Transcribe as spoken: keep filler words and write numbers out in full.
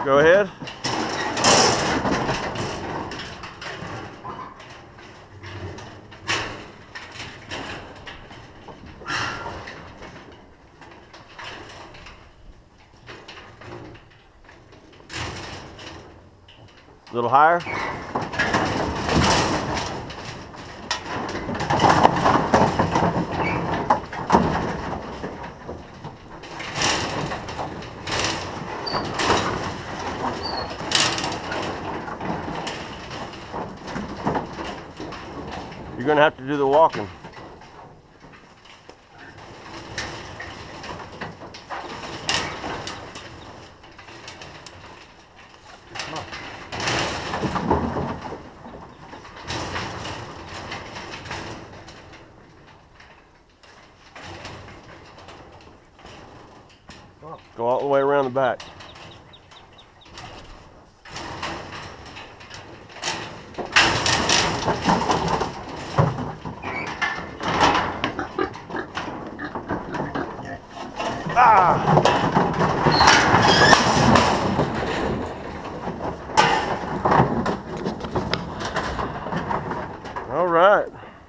Go ahead. A little higher. You're going to have to do the walking. Go all the way around the back. Ah! All right.